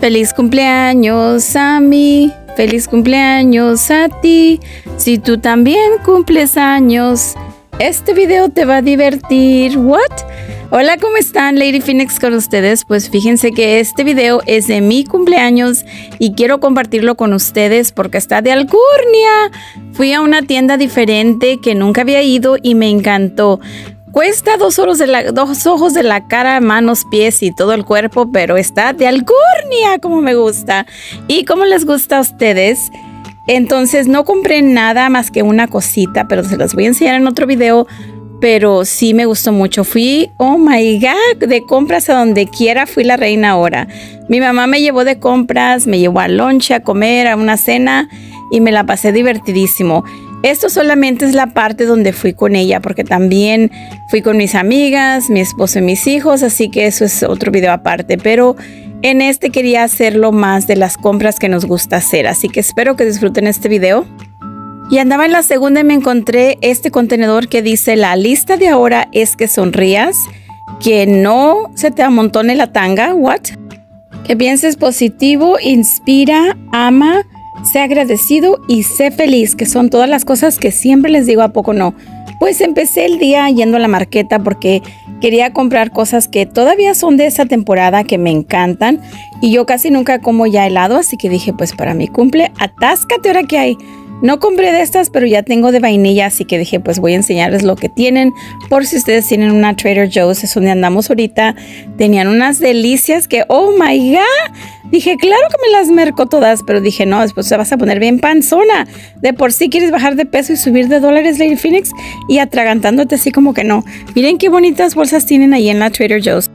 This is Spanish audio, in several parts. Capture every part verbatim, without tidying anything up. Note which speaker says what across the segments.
Speaker 1: Feliz cumpleaños a mí, feliz cumpleaños a ti. Si tú también cumples años, este video te va a divertir. ¿What? Hola, ¿cómo están? Lady Phoenix con ustedes. Pues fíjense que este video es de mi cumpleaños y quiero compartirlo con ustedes porque está de alcurnia. Fui a una tienda diferente que nunca había ido y me encantó. Cuesta dos ojos, de la, dos ojos de la cara, manos, pies y todo el cuerpo, pero está de alcurnia como me gusta. ¿Y cómo les gusta a ustedes? Entonces no compré nada más que una cosita, pero se las voy a enseñar en otro video. Pero sí me gustó mucho. Fui, oh my God, de compras a donde quiera. Fui la reina ahora. Mi mamá me llevó de compras, me llevó a lunch, a comer, a una cena y me la pasé divertidísimo. Esto solamente es la parte donde fui con ella, porque también fui con mis amigas, mi esposo y mis hijos, así que eso es otro video aparte. Pero en este quería hacerlo más de las compras que nos gusta hacer, así que espero que disfruten este video. Y andaba en la segunda y me encontré este contenedor que dice: la lista de ahora es que sonrías, que no se te amontone la tanga, what? Que pienses positivo, inspira, ama, sé agradecido y sé feliz, que son todas las cosas que siempre les digo, ¿a poco no? Pues empecé el día yendo a la marqueta porque quería comprar cosas que todavía son de esa temporada que me encantan. Y yo casi nunca como ya helado, así que dije, pues para mi cumple, atáscate ahora que hay. No compré de estas, pero ya tengo de vainilla, así que dije, pues voy a enseñarles lo que tienen. Por si ustedes tienen una Trader Joe's, es donde andamos ahorita. Tenían unas delicias que, oh my God. Dije, claro que me las merco todas, pero dije, no, después te vas a poner bien panzona. De por sí quieres bajar de peso y subir de dólares, Lady Phoenix, y atragantándote así como que no. Miren qué bonitas bolsas tienen ahí en la Trader Joe's.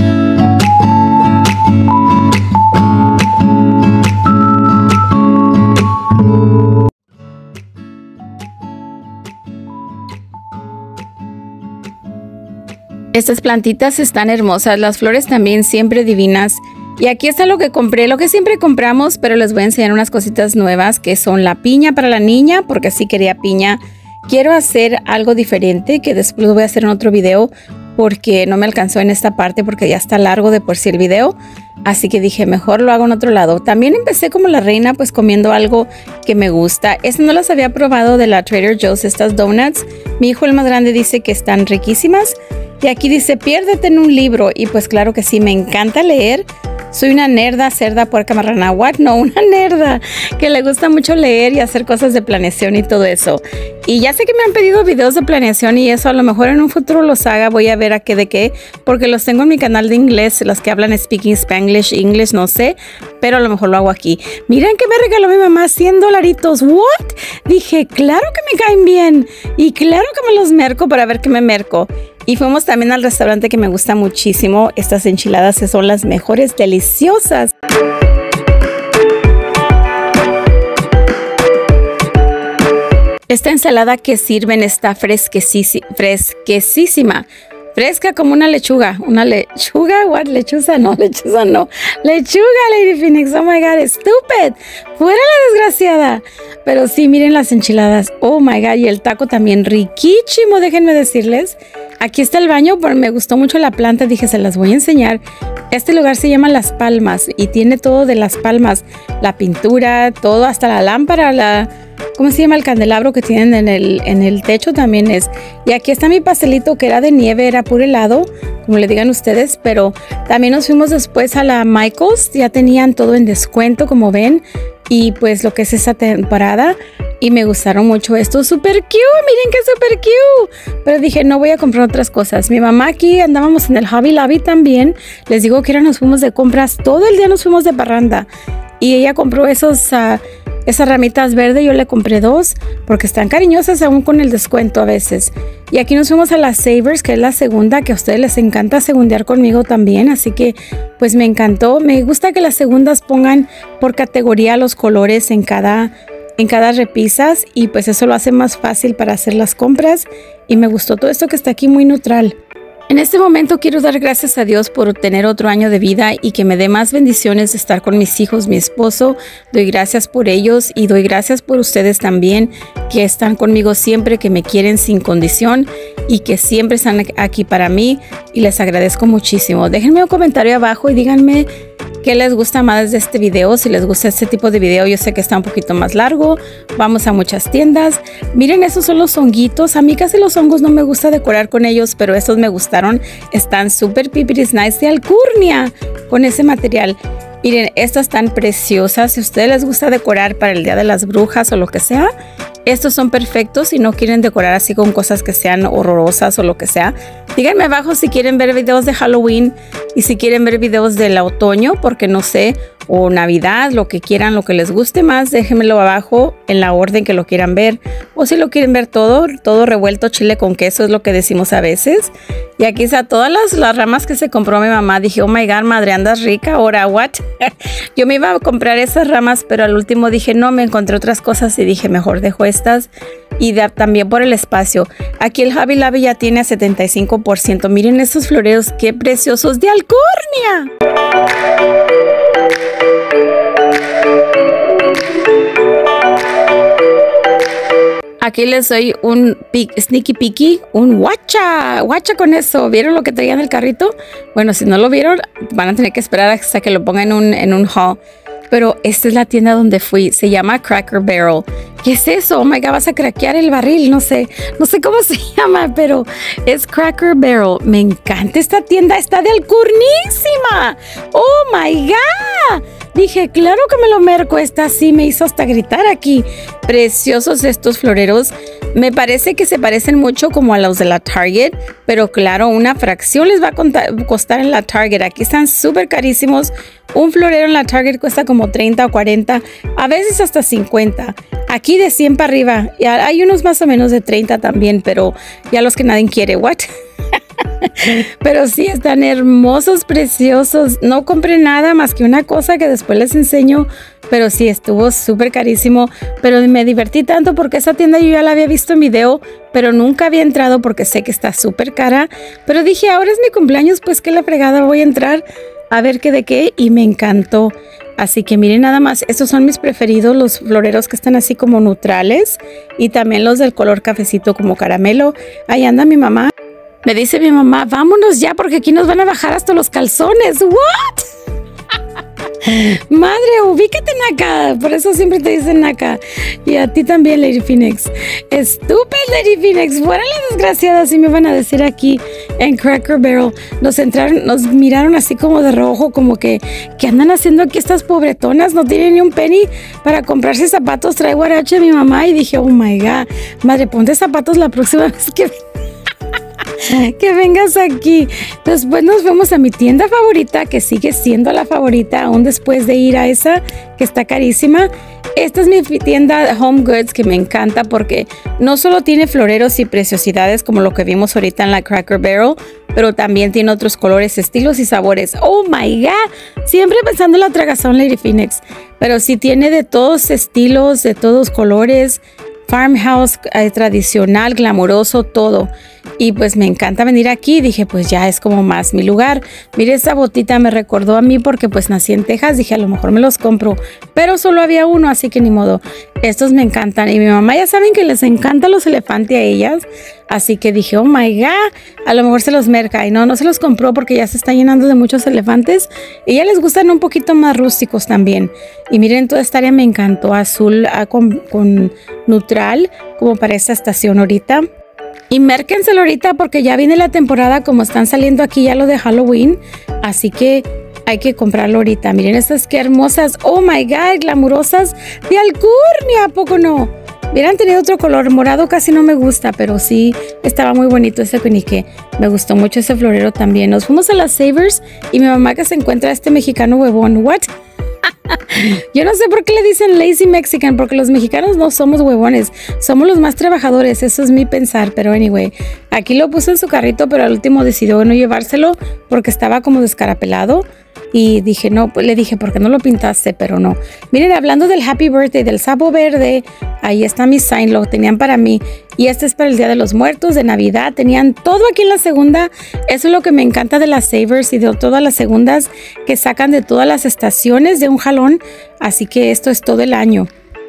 Speaker 1: Estas plantitas están hermosas, las flores también siempre divinas. Y aquí está lo que compré, lo que siempre compramos, pero les voy a enseñar unas cositas nuevas que son la piña para la niña, porque sí quería piña. Quiero hacer algo diferente, que después lo voy a hacer en otro video, porque no me alcanzó en esta parte, porque ya está largo de por sí el video. Así que dije, mejor lo hago en otro lado. También empecé como la reina, pues comiendo algo que me gusta. Estas no las había probado de la Trader Joe's, estas donuts. Mi hijo el más grande dice que están riquísimas. Y aquí dice, piérdete en un libro. Y pues claro que sí, me encanta leer. Soy una nerda, cerda, puerca, marrana, what? No, una nerda que le gusta mucho leer y hacer cosas de planeación y todo eso. Y ya sé que me han pedido videos de planeación y eso a lo mejor en un futuro los haga. Voy a ver a qué de qué, porque los tengo en mi canal de inglés, las que hablan Speaking Spanglish, English, no sé, pero a lo mejor lo hago aquí. Miren que me regaló mi mamá cien dolaritos. ¿What? Dije, claro que me caen bien y claro que me los merco para ver qué me merco. Y fuimos también al restaurante que me gusta muchísimo. Estas enchiladas que son las mejores, deliciosas. Esta ensalada que sirven está fresquecísima. fresquecísima. Fresca como una lechuga. ¿Una lechuga? ¿What? ¿Lechuza? No, lechuza no. Lechuga, Lady Phoenix. Oh my God, stupid. Fuera la desgraciada. Pero sí, miren las enchiladas. Oh my God, y el taco también riquísimo, déjenme decirles. Aquí está el baño, pero me gustó mucho la planta. Dije, se las voy a enseñar. Este lugar se llama Las Palmas y tiene todo de Las Palmas. La pintura, todo, hasta la lámpara, la... ¿cómo se llama? El candelabro que tienen en el, en el techo también es. Y aquí está mi pastelito que era de nieve, era puro helado, como le digan ustedes. Pero también nos fuimos después a la Michael's. Ya tenían todo en descuento, como ven. Y pues lo que es esa temporada. Y me gustaron mucho estos. Súper cute, miren que súper cute. Pero dije, no voy a comprar otras cosas. Mi mamá aquí andábamos en el Hobby Lobby también. Les digo que ahora nos fuimos de compras. Todo el día nos fuimos de parranda. Y ella compró esos... Uh, Esas ramitas verdes, yo le compré dos porque están cariñosas aún con el descuento a veces. Y aquí nos fuimos a la Savers, que es la segunda, que a ustedes les encanta segundear conmigo también. Así que pues me encantó. Me gusta que las segundas pongan por categoría los colores en cada, en cada repisas. Y pues eso lo hace más fácil para hacer las compras. Y me gustó todo esto que está aquí muy neutral. En este momento quiero dar gracias a Dios por tener otro año de vida y que me dé más bendiciones de estar con mis hijos, mi esposo. Doy gracias por ellos y doy gracias por ustedes también, que están conmigo siempre, que me quieren sin condición y que siempre están aquí para mí, y les agradezco muchísimo. Déjenme un comentario abajo y díganme qué les gusta más de este video. Si les gusta este tipo de video, yo sé que está un poquito más largo. Vamos a muchas tiendas. Miren, esos son los honguitos. A mí casi los hongos no me gusta decorar con ellos, pero estos me gustaron. Están súper pipiris nice de alcurnia con ese material. Miren, estas están preciosas. Si a ustedes les gusta decorar para el Día de las Brujas o lo que sea, estos son perfectos. Si no quieren decorar así con cosas que sean horrorosas o lo que sea, díganme abajo si quieren ver videos de Halloween y si quieren ver videos del otoño, porque no sé, o Navidad, lo que quieran, lo que les guste más, déjenmelo abajo en la orden que lo quieran ver. O si lo quieren ver todo, todo revuelto, chile con queso, es lo que decimos a veces. Y aquí está todas las, las ramas que se compró mi mamá. Dije, oh my God, madre, andas rica, ahora, what? Yo me iba a comprar esas ramas, pero al último dije, no, me encontré otras cosas y dije, mejor dejo estas. Y de, también por el espacio. Aquí el Hobby Lobby ya tiene a setenta y cinco por ciento. Miren esos floreros, qué preciosos de alcurnia. Aquí les doy un sneaky peeky, un guacha, guacha con eso. ¿Vieron lo que traía en el carrito? Bueno, si no lo vieron, van a tener que esperar hasta que lo pongan en un, en un haul. Pero esta es la tienda donde fui. Se llama Cracker Barrel. ¿Qué es eso? Oh my God, vas a craquear el barril. No sé, no sé cómo se llama, pero es Cracker Barrel. Me encanta esta tienda. Está de alcurnísima. Oh my God. Dije, claro que me lo merco. Esta sí me hizo hasta gritar aquí. Preciosos estos floreros. Me parece que se parecen mucho como a los de la Target, pero claro, una fracción les va a costar en la Target. Aquí están súper carísimos. Un florero en la Target cuesta como treinta o cuarenta, a veces hasta cincuenta. Aquí de cien para arriba. Y hay unos más o menos de treinta también, pero ya los que nadie quiere. ¿What? Pero sí, están hermosos, preciosos. No compré nada más que una cosa que después les enseño. Pero sí, estuvo súper carísimo. Pero me divertí tanto porque esa tienda yo ya la había visto en video, pero nunca había entrado porque sé que está súper cara. Pero dije, ahora es mi cumpleaños, pues qué la fregada, voy a entrar a ver qué de qué. Y me encantó. Así que miren nada más, estos son mis preferidos, los floreros que están así como neutrales. Y también los del color cafecito como caramelo. Ahí anda mi mamá. Me dice mi mamá, vámonos ya porque aquí nos van a bajar hasta los calzones. ¿What? Madre, ubícate, Naka. Por eso siempre te dicen Naka. Y a ti también, Lady Phoenix. Estúpida, Lady Phoenix. Fuera la desgraciada, así me van a decir aquí en Cracker Barrel. Nos entraron, nos miraron así como de rojo, como que, ¿qué andan haciendo aquí estas pobretonas? No tienen ni un penny para comprarse zapatos. Trae guarache a mi mamá y dije, oh my God. Madre, ponte zapatos la próxima vez que que vengas aquí. Después nos vemos a mi tienda favorita, que sigue siendo la favorita aún después de ir a esa que está carísima. Esta es mi tienda Home Goods, que me encanta porque no solo tiene floreros y preciosidades como lo que vimos ahorita en la Cracker Barrel, pero también tiene otros colores, estilos y sabores. Oh my God, siempre pensando en la tragazón, Lady Phoenix, pero sí tiene de todos estilos, de todos colores. Farmhouse, eh, tradicional, glamuroso, todo. Y pues me encanta venir aquí. Dije, pues ya es como más mi lugar. Mire, esta botita me recordó a mí porque pues nací en Texas. Dije, a lo mejor me los compro. Pero solo había uno, así que ni modo. Estos me encantan. Y mi mamá ya saben que les encantan los elefantes a ellas. Así que dije, oh my God, a lo mejor se los merca. Y no, no se los compró porque ya se está llenando de muchos elefantes. Y ya les gustan un poquito más rústicos también. Y miren, toda esta área me encantó. Azul ah, con, con neutral, como para esta estación ahorita. Y mérquenselo ahorita porque ya viene la temporada, como están saliendo aquí ya lo de Halloween. Así que hay que comprarlo ahorita. Miren estas qué hermosas. Oh my God, glamurosas de alcurnia. ¿A poco no? Hubieran tenido otro color. Morado casi no me gusta, pero sí estaba muy bonito ese penique. Me gustó mucho ese florero también. Nos fuimos a las Savers y mi mamá que se encuentra este mexicano huevón. ¿What? Yo no sé por qué le dicen lazy Mexican, porque los mexicanos no somos huevones, somos los más trabajadores, eso es mi pensar, pero anyway, aquí lo puso en su carrito, pero al último decidió no llevárselo porque estaba como descarapelado. Y dije, no, pues le dije, ¿por qué no lo pintaste? Pero no. Miren, hablando del Happy Birthday, del sapo verde, ahí está mi sign, lo tenían para mí. Y este es para el Día de los Muertos, de Navidad. Tenían todo aquí en la segunda. Eso es lo que me encanta de las Savers y de todas las segundas que sacan de todas las estaciones de un jalón. Así que esto es todo el año.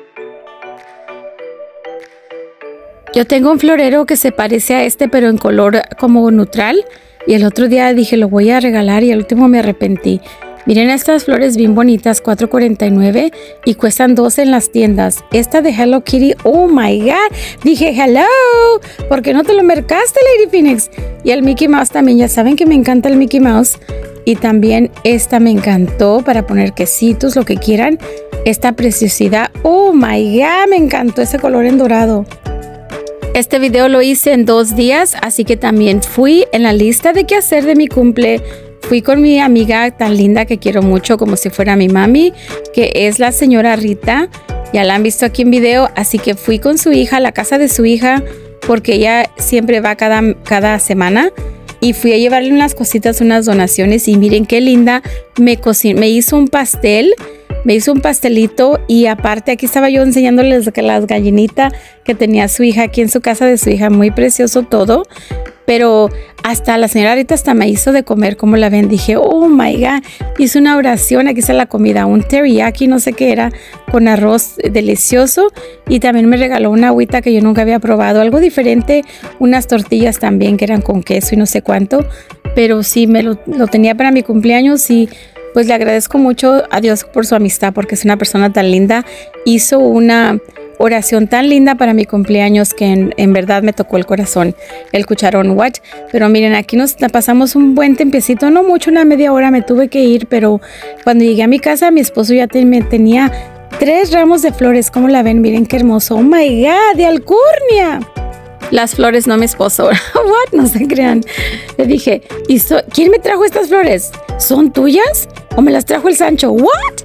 Speaker 1: Yo tengo un florero que se parece a este, pero en color como neutral. Y el otro día dije, lo voy a regalar y al último me arrepentí. Miren estas flores bien bonitas, cuatro cuarenta y nueve y cuestan doce en las tiendas. Esta de Hello Kitty, oh my God. Dije, hello, ¿por qué no te lo mercaste, Lady Phoenix? Y el Mickey Mouse también, ya saben que me encanta el Mickey Mouse. Y también esta me encantó para poner quesitos, lo que quieran. Esta preciosidad, oh my God, me encantó ese color en dorado. Este video lo hice en dos días, así que también fui en la lista de qué hacer de mi cumple. Fui con mi amiga tan linda que quiero mucho, como si fuera mi mami, que es la señora Rita. Ya la han visto aquí en video, así que fui con su hija a la casa de su hija, porque ella siempre va cada, cada semana. Y fui a llevarle unas cositas, unas donaciones, y miren qué linda. Me, me hizo un pastel. Me hizo un pastelito y aparte aquí estaba yo enseñándoles las gallinitas que tenía su hija aquí en su casa de su hija. Muy precioso todo. Pero hasta la señora Rita hasta me hizo de comer, como la ven. Dije, oh my God. Hizo una oración. Aquí está la comida. Un teriyaki, no sé qué era, con arroz delicioso. Y también me regaló una agüita que yo nunca había probado. Algo diferente. Unas tortillas también que eran con queso y no sé cuánto. Pero sí, me lo, lo tenía para mi cumpleaños y pues le agradezco mucho a Dios por su amistad, porque es una persona tan linda. Hizo una oración tan linda para mi cumpleaños que en, en verdad me tocó el corazón. El cucharón, what? Pero miren, aquí nos pasamos un buen tiempecito, no mucho, una media hora me tuve que ir, pero cuando llegué a mi casa, mi esposo ya te, me tenía tres ramos de flores. ¿Cómo la ven? Miren qué hermoso. Oh my God, de alcurnia. Las flores, no mi esposo. What? No se crean. Le dije, ¿y so quién me trajo estas flores? ¿Son tuyas? ¿O me las trajo el Sancho? What?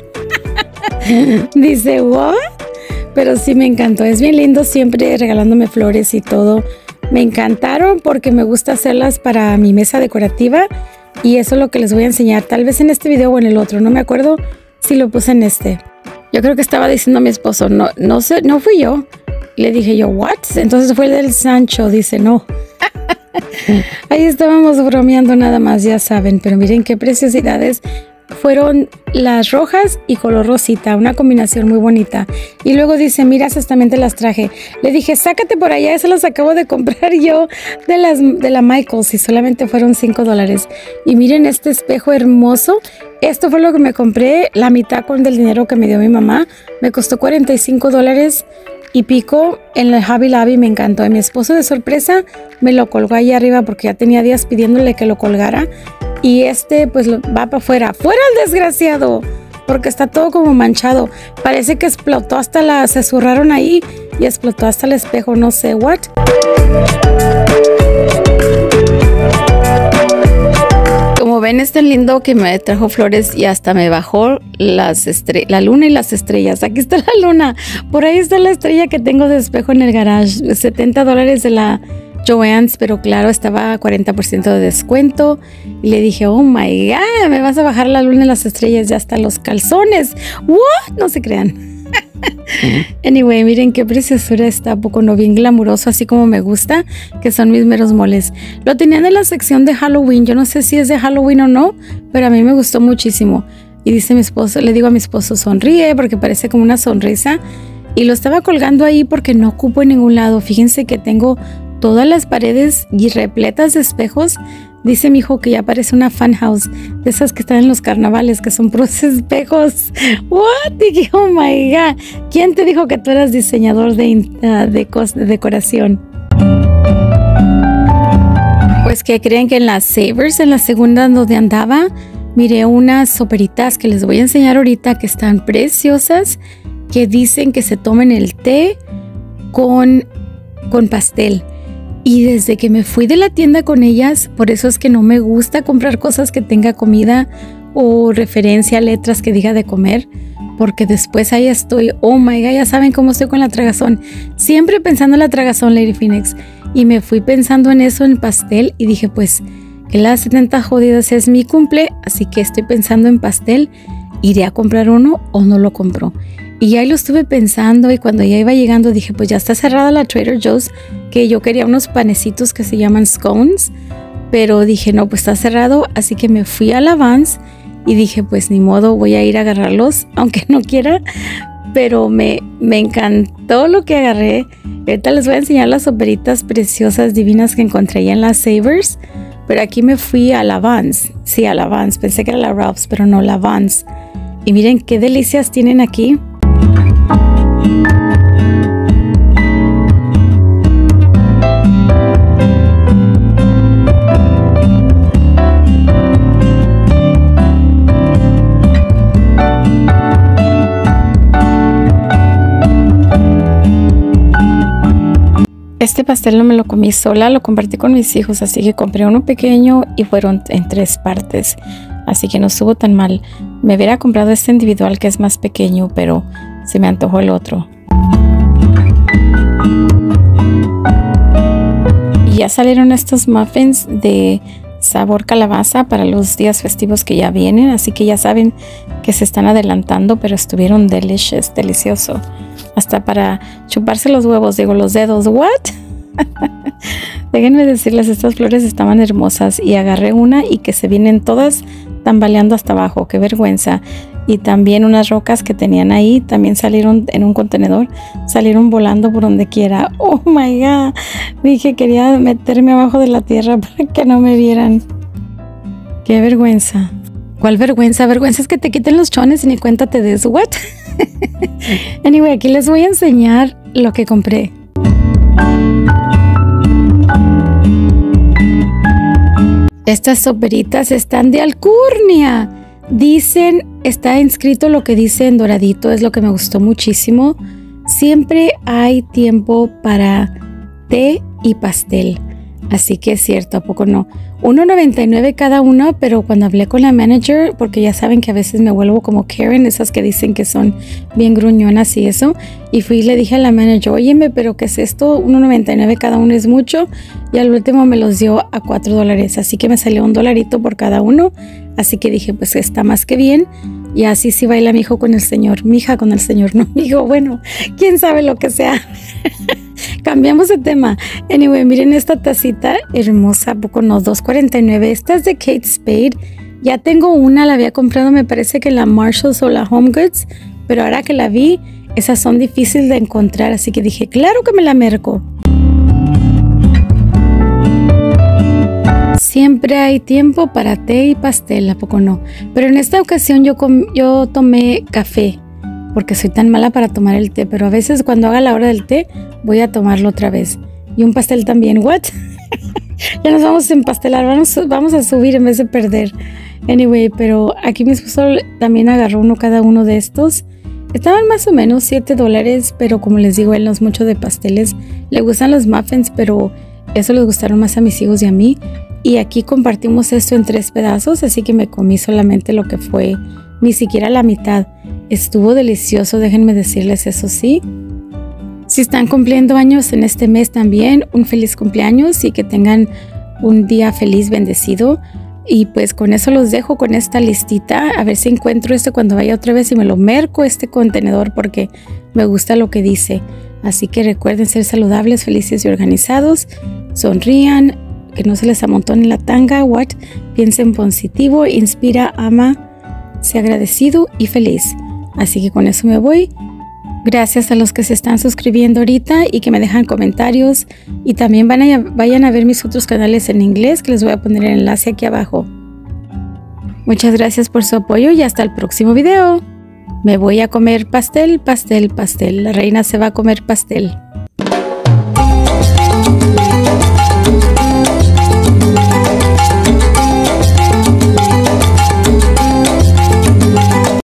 Speaker 1: Dice, what? Pero sí me encantó. Es bien lindo siempre regalándome flores y todo. Me encantaron porque me gusta hacerlas para mi mesa decorativa. Y eso es lo que les voy a enseñar. Tal vez en este video o en el otro. No me acuerdo si lo puse en este. Yo creo que estaba diciendo a mi esposo, no, no sé, no fui yo. Le dije yo, ¿what? Entonces fue el del Sancho. Dice, no. Ahí estábamos bromeando nada más, ya saben. Pero miren qué preciosidades. Fueron las rojas y color rosita. Una combinación muy bonita. Y luego dice, mira, esas también te las traje. Le dije, sácate por allá. Esas las acabo de comprar yo de, las, de la Michaels. Y solamente fueron cinco dólares. Y miren este espejo hermoso. Esto fue lo que me compré. La mitad con del dinero que me dio mi mamá. Me costó cuarenta y cinco dólares. Y pico en el Hobby Lobby, me encantó. Y mi esposo de sorpresa me lo colgó ahí arriba porque ya tenía días pidiéndole que lo colgara. Y este pues va para afuera. ¡Fuera el desgraciado! Porque está todo como manchado. Parece que explotó hasta la... Se zurraron ahí y explotó hasta el espejo. No sé, ¿what? Como ven, es tan lindo que me trajo flores y hasta me bajó las la luna y las estrellas. Aquí está la luna. Por ahí está la estrella que tengo de espejo en el garage. setenta dólares de la Joann's, pero claro, estaba a cuarenta por ciento de descuento. Y le dije, oh my God, me vas a bajar la luna y las estrellas. Ya hasta los calzones. ¿What? No se crean. Anyway, miren qué preciosura está, poco no, bien glamuroso, así como me gusta, que son mis meros moles. Lo tenían en la sección de Halloween. Yo no sé si es de Halloween o no, pero a mí me gustó muchísimo. Y dice mi esposo, le digo a mi esposo, sonríe, porque parece como una sonrisa. Y lo estaba colgando ahí porque no ocupo en ningún lado. Fíjense que tengo todas las paredes y repletas de espejos. Dice mi hijo que ya parece una fan house de esas que están en los carnavales, que son puros espejos. What? Dije, oh my God. ¿Quién te dijo que tú eras diseñador de, uh, de, de decoración? Pues que creen que en las Savers, en la segunda donde andaba, miré unas soperitas que les voy a enseñar ahorita que están preciosas, que dicen que se tomen el té con, con pastel. Y desde que me fui de la tienda con ellas, por eso es que no me gusta comprar cosas que tenga comida o referencia a letras que diga de comer, porque después ahí estoy, oh my God, ya saben cómo estoy con la tragazón, siempre pensando en la tragazón, Lady Phoenix, y me fui pensando en eso, en pastel, y dije, pues, que las setenta jodidas es mi cumple, así que estoy pensando en pastel, iré a comprar uno o no lo compro. Y ahí lo estuve pensando y cuando ya iba llegando dije, pues ya está cerrada la Trader Joe's, que yo quería unos panecitos que se llaman scones, pero dije, no, pues está cerrado, así que me fui a la Vans y dije, pues ni modo, voy a ir a agarrarlos, aunque no quiera, pero me, me encantó lo que agarré. Ahorita les voy a enseñar las soperitas preciosas, divinas que encontré allá en las Savers, Pero aquí me fui a la Vans. Sí, a la Vans. Pensé que era la Ralph's, pero no, la Vans. Y miren qué delicias tienen aquí. Este pastel no me lo comí sola, lo compartí con mis hijos, así que compré uno pequeño y fueron en tres partes. Así que no estuvo tan mal. Me hubiera comprado este individual que es más pequeño, pero se me antojó el otro. Y ya salieron estos muffins de sabor calabaza para los días festivos que ya vienen, así que ya saben que se están adelantando, pero estuvieron delicious, delicioso. Hasta para chuparse los huevos, digo, los dedos. ¿What? Déjenme decirles, estas flores estaban hermosas y agarré una y que se vienen todas tambaleando hasta abajo. ¡Qué vergüenza! Y también unas rocas que tenían ahí, también salieron en un contenedor, salieron volando por donde quiera. ¡Oh, my God! Dije, quería meterme abajo de la tierra para que no me vieran. ¡Qué vergüenza! ¿Cuál vergüenza? Vergüenza es que te quiten los chones y ni cuenta te des. ¿What? Anyway, aquí les voy a enseñar lo que compré. Estas soperitas están de alcurnia. Dicen, está inscrito lo que dice en doradito, es lo que me gustó muchísimo. Siempre hay tiempo para té y pastel. Así que es cierto, ¿a poco no? uno noventa y nueve cada uno, pero cuando hablé con la manager, porque ya saben que a veces me vuelvo como Karen, esas que dicen que son bien gruñonas y eso, y fui y le dije a la manager, óyeme, pero ¿qué es esto? uno noventa y nueve cada uno es mucho, y al último me los dio a cuatro dólares, así que me salió un dolarito por cada uno, así que dije, pues está más que bien, y así sí baila mi hijo con el señor, mi hija con el señor, no mi hijo, bueno, quién sabe lo que sea. Cambiamos de tema. Anyway, miren esta tacita hermosa, poco no, dos cuarenta y nueve. Esta es de Kate Spade. Ya tengo una, la había comprado, me parece que la Marshalls o la Home Goods, pero ahora que la vi, esas son difíciles de encontrar, así que dije, claro que me la merco. Siempre hay tiempo para té y pastel, ¿a poco no? Pero en esta ocasión yo, yo tomé café, porque soy tan mala para tomar el té, pero a veces cuando haga la hora del té voy a tomarlo otra vez. Y un pastel también. ¿What? Ya nos vamos a empastelar, vamos, vamos a subir en vez de perder. Anyway, pero aquí mi esposo también agarró uno cada uno de estos. Estaban más o menos siete dólares, pero como les digo, él no es mucho de pasteles. Le gustan los muffins, pero eso les gustaron más a mis hijos y a mí. Y aquí compartimos esto en tres pedazos, así que me comí solamente lo que fue, ni siquiera la mitad. Estuvo delicioso, déjenme decirles eso sí. Si están cumpliendo años en este mes también, un feliz cumpleaños y que tengan un día feliz, bendecido. Y pues con eso los dejo con esta listita. A ver si encuentro este cuando vaya otra vez y me lo merco este contenedor porque me gusta lo que dice. Así que recuerden ser saludables, felices y organizados. Sonrían, que no se les amontone la tanga. What? Piensen positivo, inspira, ama, sea agradecido y feliz. Así que con eso me voy. Gracias a los que se están suscribiendo ahorita y que me dejan comentarios. Y también van a, vayan a ver mis otros canales en inglés que les voy a poner el enlace aquí abajo. Muchas gracias por su apoyo y hasta el próximo video. Me voy a comer pastel, pastel, pastel. La reina se va a comer pastel.